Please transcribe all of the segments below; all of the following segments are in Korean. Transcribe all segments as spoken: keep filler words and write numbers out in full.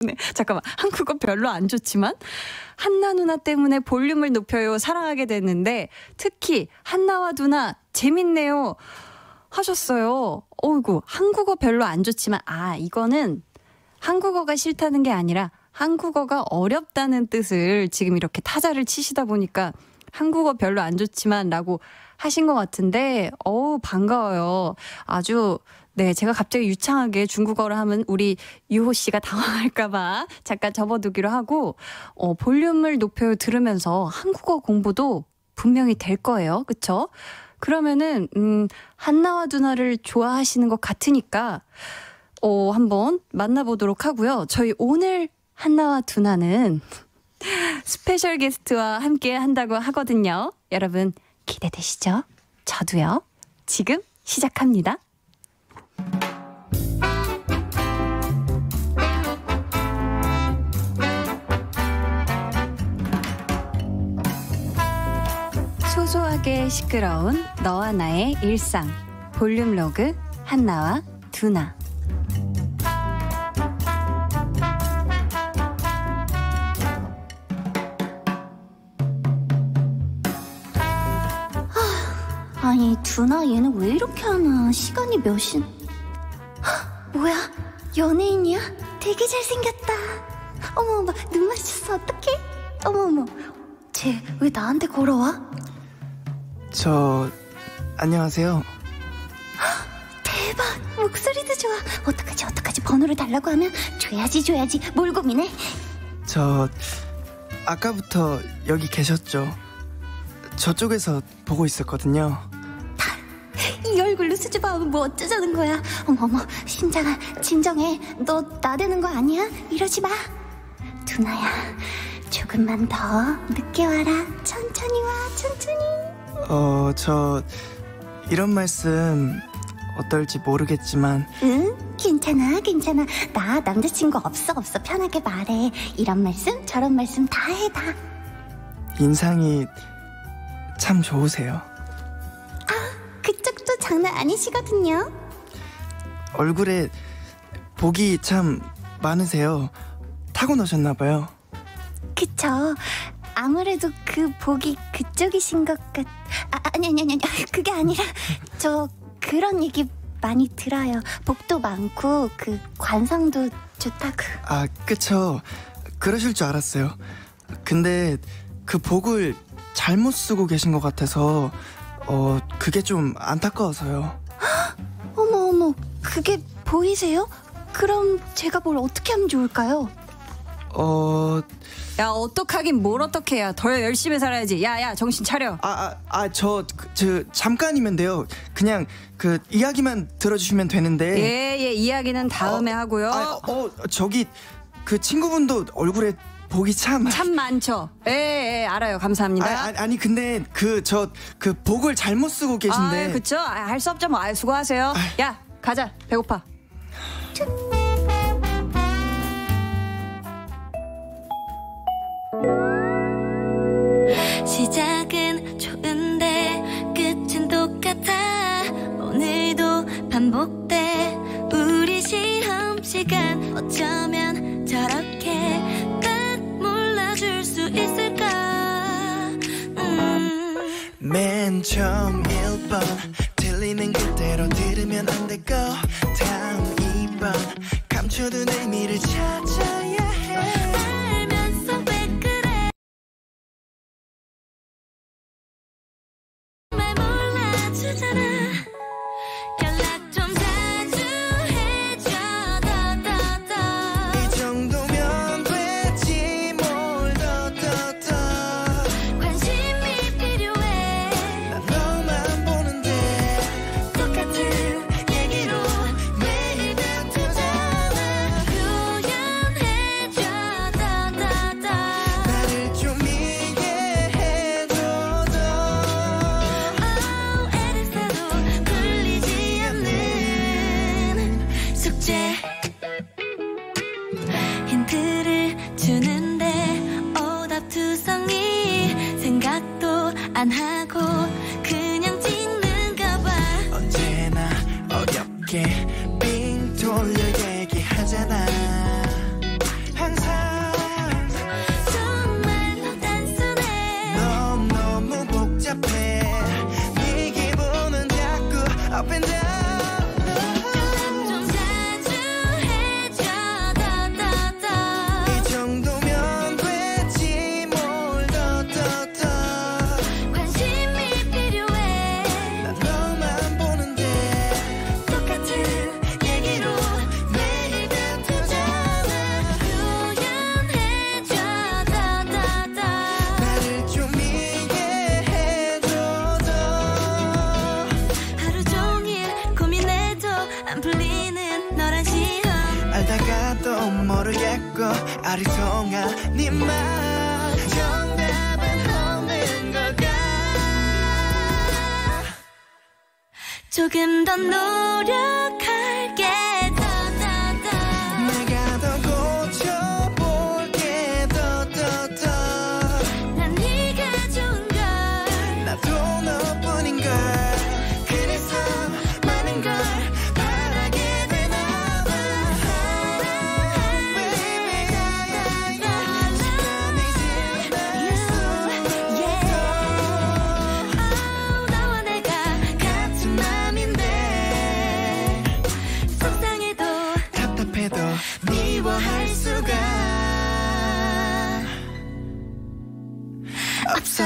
네, 잠깐만. 한국어 별로 안 좋지만 한나 누나 때문에 볼륨을 높여요 사랑하게 됐는데 특히 한나와 누나 재밌네요 하셨어요. 어이구, 한국어 별로 안 좋지만 아 이거는 한국어가 싫다는 게 아니라 한국어가 어렵다는 뜻을 지금 이렇게 타자를 치시다 보니까 한국어 별로 안 좋지만 라고 하신 것 같은데 어우 반가워요. 아주 네, 제가 갑자기 유창하게 중국어를 하면 우리 유호 씨가 당황할까봐 잠깐 접어두기로 하고 어, 볼륨을 높여 들으면서 한국어 공부도 분명히 될 거예요. 그쵸? 그러면은 음, 한나와 누나를 좋아하시는 것 같으니까 어, 한번 만나보도록 하고요. 저희 오늘 한나와 두나는 스페셜 게스트와 함께 한다고 하거든요. 여러분 기대되시죠? 저도요. 지금 시작합니다. 소소하게 시끄러운 너와 나의 일상 볼륨 로그 한나와 두나. 아니 두나 얘는 왜 이렇게 하나. 시간이 몇 시... 헉, 뭐야 연예인이야? 되게 잘생겼다. 어머어머 눈 마주쳤어. 어떡해? 어머어머 쟤 왜 나한테 걸어와? 저... 안녕하세요. 헉, 대박 목소리도 좋아. 어떡하지 어떡하지. 번호를 달라고 하면 줘야지 줘야지. 뭘 고민해? 저... 아까부터 여기 계셨죠? 저쪽에서 보고 있었거든요. 이 얼굴로 수줍어하면 뭐 어쩌자는 거야. 어머어머 심장아 진정해. 너 나대는 거 아니야? 이러지 마. 두나야 조금만 더 늦게 와라. 천천히 와 천천히. 어... 저... 이런 말씀 어떨지 모르겠지만 응? 괜찮아 괜찮아. 나 남자친구 없어 없어. 편하게 말해. 이런 말씀 저런 말씀 다 해 다. 인상이 참 좋으세요. 아 그쪽도 장난 아니시거든요. 얼굴에 복이 참 많으세요. 타고나셨나봐요. 그쵸. 아무래도 그 복이 그쪽이신 것 같... 아, 아니 아니 아니 그게 아니라 저 그런 얘기 많이 들어요. 복도 많고 그 관상도 좋다고. 아 그쵸. 그러실 줄 알았어요. 근데 그 복을 잘못 쓰고 계신 것 같아서 어 그게 좀 안타까워서요. 어머 어머 그게 보이세요? 그럼 제가 뭘 어떻게 하면 좋을까요? 어... 야 어떡하긴 뭘 어떡해야. 더 열심히 살아야지. 야야 정신 차려. 아, 아, 아, 저, 그, 저, 잠깐이면 돼요. 그냥 그 이야기만 들어주시면 되는데. 예예 이야기는 다음에 어, 하고요. 아, 어, 저기 그 친구분도 얼굴에 복이 참. 참 많죠. 예예 알아요. 감사합니다. 아, 아, 아니 근데 그 저 그 복을 잘못 쓰고 계신데. 아 그쵸. 아, 할 수 없죠 뭐. 아, 수고하세요. 아이. 야 가자. 배고파. 시작은 좋은데 끝은 똑같아. 오늘도 반복돼. 우리 시험 시간 어쩌면 저렇게 딱 몰라줄 수 있을까. 음. 맨 처음 일 번 들리는 그대로 들으면 안 되고 다음 이 번 감춰둔 의미를 찾아야 해. 알면서 왜 그래. 말 몰라주잖아. 연락 좀 자주 해줘. 더더더. 이 정도면 되지 뭘 더 더 더. 관심이 필요해. 난 너만 보는데 똑같은 얘기로 매일 다투잖아. 표현해줘. 더더더. 나를 좀 이해해줘 더. Oh, 애를 써도 풀리지 않는 숙제. 힌트를 주는데 오답투성이. 생각도 안 하고 그냥 찍는가 봐. 언제나 어렵게 빙 돌려 얘기하잖아. 거 아리송한 네말 정답은 없는 걸까 조금 더 노력할게 더더더 내가 더 고쳐볼게 더더더 난 네가 좋은 걸 나도 너뿐인 걸 그래서 많은 걸 바라게 되나 봐 Baby 시간이 지나서 너와 내가 같은 맘인데 속상해도 답답해도 미워할 수가 없어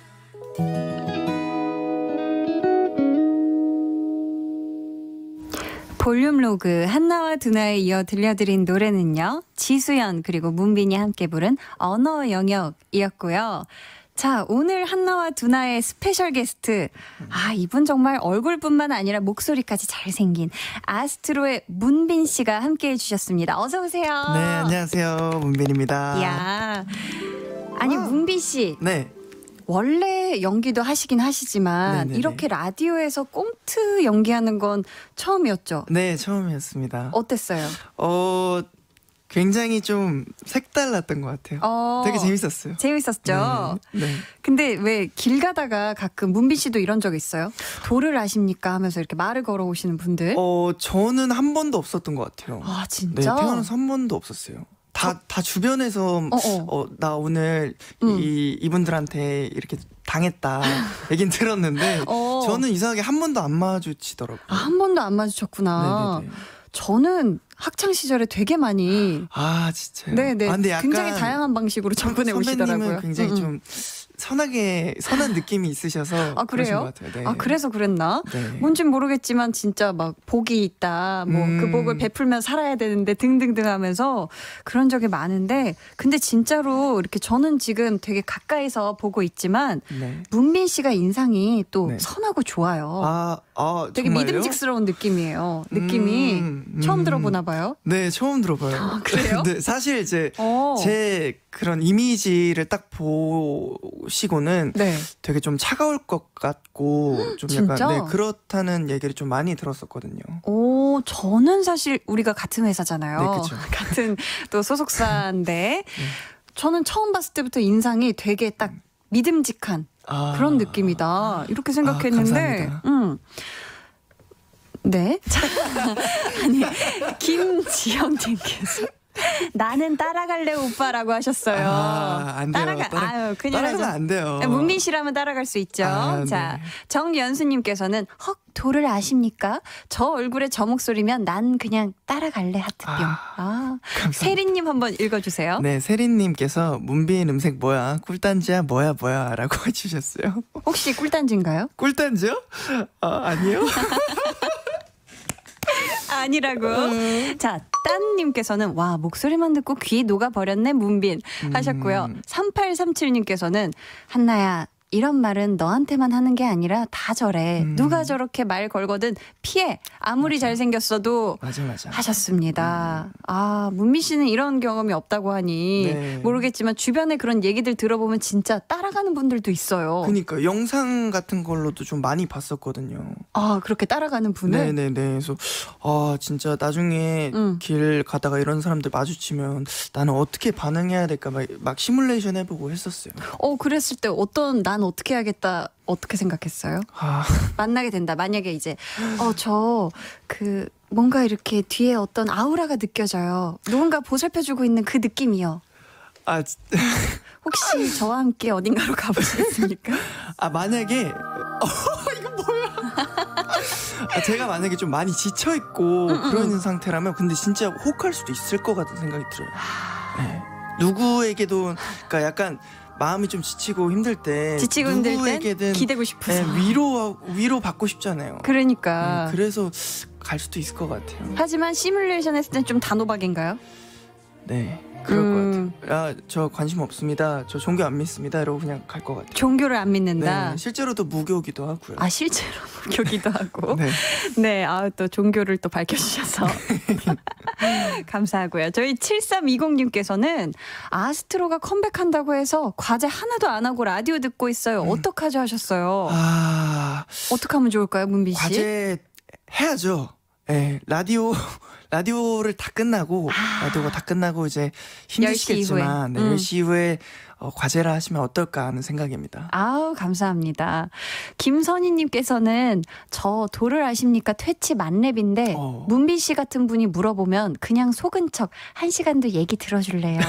볼륨 로그 한나와 두나에 이어 들려드린 노래는요. 지수연 그리고 문빈이 함께 부른 언어 영역이었고요. 자, 오늘 한나와 두나의 스페셜 게스트. 아, 이분 정말 얼굴뿐만 아니라 목소리까지 잘생긴 아스트로의 문빈 씨가 함께 해주셨습니다. 어서 오세요. 네, 안녕하세요. 문빈입니다. 야, 아니 문빈 씨 네. 원래 연기도 하시긴 하시지만 네네네. 이렇게 라디오에서 꽁트 연기하는 건 처음이었죠. 네, 처음이었습니다. 어땠어요? 어, 굉장히 좀 색달랐던 것 같아요. 어, 되게 재밌었어요. 재밌었죠. 네. 네. 근데 왜 길 가다가 가끔 문빈 씨도 이런 적 있어요? 도를 아십니까 하면서 이렇게 말을 걸어오시는 분들. 어, 저는 한 번도 없었던 것 같아요. 아 네, 진짜? 태어나서 한 번도 없었어요. 다, 다 주변에서 어어. 어, 나 오늘 음. 이 이분들한테 이렇게 당했다 얘긴 들었는데 어. 저는 이상하게 한 번도 안 마주치더라고요. 아, 한 번도 안 마주쳤구나. 네네네. 저는 학창 시절에 되게 많이 아 진짜요? 네네 아, 근데 약간 굉장히 다양한 방식으로 접근해 선배님은 오시더라고요. 굉장히 음, 음. 좀 선하게 선한 느낌이 있으셔서 아, 그래요? 그러신 것 같아요. 네. 아 그래서 그랬나? 네. 뭔진 모르겠지만 진짜 막 복이 있다. 뭐 그 음. 복을 베풀면 살아야 되는데 등등등 하면서 그런 적이 많은데 근데 진짜로 이렇게 저는 지금 되게 가까이서 보고 있지만 네. 문빈 씨가 인상이 또 네. 선하고 좋아요. 아, 아 되게 정말요? 믿음직스러운 느낌이에요. 느낌이 음, 처음 음. 들어보나 봐요. 네, 처음 들어봐요. 아, 그래요? 네, 사실 이제 어. 제 그런 이미지를 딱 보시고는 네. 되게 좀 차가울 것 같고 좀 진짜? 약간 네, 그렇다는 얘기를 좀 많이 들었었거든요. 오, 저는 사실 우리가 같은 회사잖아요. 네, 그쵸. 같은 또 소속사인데 저는 처음 봤을 때부터 인상이 되게 딱 믿음직한 아, 그런 느낌이다. 이렇게 생각했는데, 감사합니다. 음. 네. 자, 아니, 김지영님께서 나는 따라갈래 오빠라고 하셨어요. 아, 안 돼요. 따라가, 따라- 아유, 큰일 따라가면 나죠. 안 돼요. 문민 씨라면 따라갈 수 있죠. 아, 자, 네. 정연수님께서는 헉 도를 아십니까? 저 얼굴에 저 목소리면 난 그냥 따라갈래 하트뿅. 아, 아, 감사합니다. 세리님 한번 읽어주세요. 네, 세린님께서 문빈 음색 뭐야? 꿀단지야 뭐야 뭐야? 라고 해주셨어요. 혹시 꿀단지인가요? 꿀단지요? 아, 아니요? 아니라고. 자, 딴님께서는 와 목소리만 듣고 귀 녹아버렸네 문빈 하셨고요. 음. 삼팔삼칠님께서는 한나야 이런 말은 너한테만 하는 게 아니라 다 저래. 음. 누가 저렇게 말 걸거든 피해. 아무리 잘생겼어도 맞아 맞아. 하셨습니다. 아, 문미 씨는 이런 경험이 없다고 하니 네. 모르겠지만 주변에 그런 얘기들 들어보면 진짜 따라가는 분들도 있어요. 그니까 영상 같은 걸로도 좀 많이 봤었거든요. 아, 그렇게 따라가는 분을? 네네네. 그래서 아 진짜 나중에 음. 길 가다가 이런 사람들 마주치면 나는 어떻게 반응해야 될까 막, 막 시뮬레이션 해보고 했었어요. 어, 그랬을 때 어떤 난 어떻게 해야겠다 어떻게 생각했어요? 아 만나게 된다. 만약에 이제 어, 저 그 뭔가 이렇게 뒤에 어떤 아우라가 느껴져요. 누군가 보살펴주고 있는 그 느낌이요. 아, 지- 혹시 저와 함께 어딘가로 가보시겠습니까? 아 만약에 어, 이거 뭐야? 아, 제가 만약에 좀 많이 지쳐 있고 그런 상태라면 근데 진짜 혹할 수도 있을 것 같은 생각이 들어요. 네. 누구에게도 그러니까 약간 마음이 좀 지치고 힘들 때 지치고 힘들 땐 누구에게든 기대고 싶어서. 네, 위로 위로 받고 싶잖아요. 그러니까. 네, 그래서 갈 수도 있을 것 같아요. 하지만 시뮬레이션 했을 땐 좀 단호박인가요? 네, 그럴 음. 것 같아요. 아, 저 관심 없습니다. 저 종교 안 믿습니다. 이러고 그냥 갈 것 같아요. 종교를 안 믿는다. 네, 실제로도 무교기도 하고요. 아 실제로 무교기도 하고. 네. 네, 아, 또 종교를 또 밝혀주셔서 감사하고요. 저희 칠삼이공님께서는 아스트로가 컴백한다고 해서 과제 하나도 안 하고 라디오 듣고 있어요. 음. 어떡하죠 하셨어요. 아, 어떻게 하면 좋을까요, 문빈 씨? 과제 해야죠. 네, 라디오 라디오를 다 끝나고 아. 라디오가 다 끝나고 이제 힘드시겠지만 네, 음. 열 시 이후에 어, 과제를 하시면 어떨까 하는 생각입니다. 아우 감사합니다. 김선희님께서는 저 도를 아십니까 퇴치 만렙인데 어. 문빈 씨 같은 분이 물어보면 그냥 속은 척 한 시간도 얘기 들어줄래요.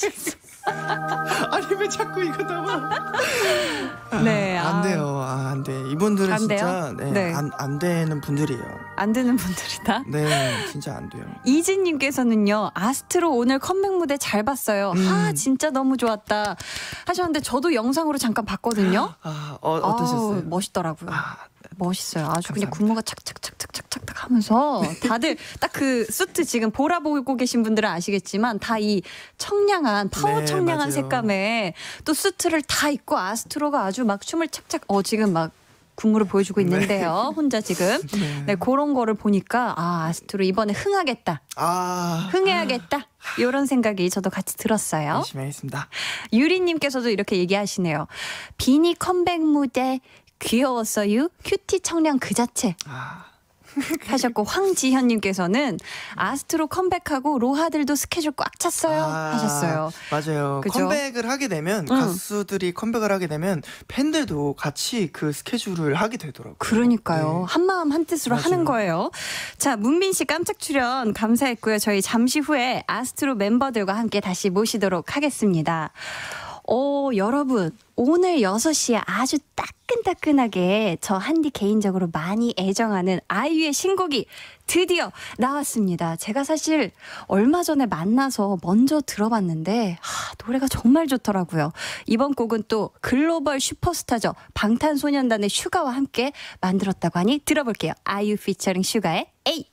아니 왜 자꾸 이거 나와? 네, 아, 안 아. 돼요. 아, 안 돼. 이분들은 안 진짜 돼요? 네, 네. 안, 안 되는 분들이에요. 안 되는 분들이다. 네, 진짜 안 돼요. 이진님께서는요 아스트로 오늘 컴백 무대 잘 봤어요. 음. 아 진짜 너무 좋았다 하셨는데 저도 영상으로 잠깐 봤거든요. 아, 어, 어떠셨어요? 아우, 멋있더라고요. 아, 멋있어요. 아주 그냥 감사합니다. 군무가 착착착착착착 하면서 다들 딱 그 수트 지금 보라 보고 계신 분들은 아시겠지만 다 이 청량한 파워 네, 청량한 맞아요. 색감에 또 수트를 다 입고 아스트로가 아주 막 춤을 착착 어 지금 막 군무를 보여주고 있는데요. 혼자 지금 네. 네 그런 거를 보니까 아 아스트로 이번에 흥하겠다. 아, 흥해야겠다. 이런 생각이 저도 같이 들었어요. 열심히 하겠습니다. 유리님께서도 이렇게 얘기하시네요. 비니 컴백 무대 귀여웠어요. 큐티 청량 그 자체 아, 하셨고 황지현님께서는 아스트로 컴백하고 로하들도 스케줄 꽉 찼어요 아, 하셨어요. 맞아요. 그죠? 컴백을 하게 되면 응. 가수들이 컴백을 하게 되면 팬들도 같이 그 스케줄을 하게 되더라고요. 그러니까요. 네. 한마음 한뜻으로 맞아요. 하는 거예요. 자, 문빈 씨 깜짝 출연 감사했고요. 저희 잠시 후에 아스트로 멤버들과 함께 다시 모시도록 하겠습니다. 오, 여러분, 오늘 여섯 시에 아주 따끈따끈하게 저 한디 개인적으로 많이 애정하는 아이유의 신곡이 드디어 나왔습니다. 제가 사실 얼마 전에 만나서 먼저 들어봤는데 하, 노래가 정말 좋더라고요. 이번 곡은 또 글로벌 슈퍼스타죠. 방탄소년단의 슈가와 함께 만들었다고 하니 들어볼게요. 아이유 피처링 슈가의 에이!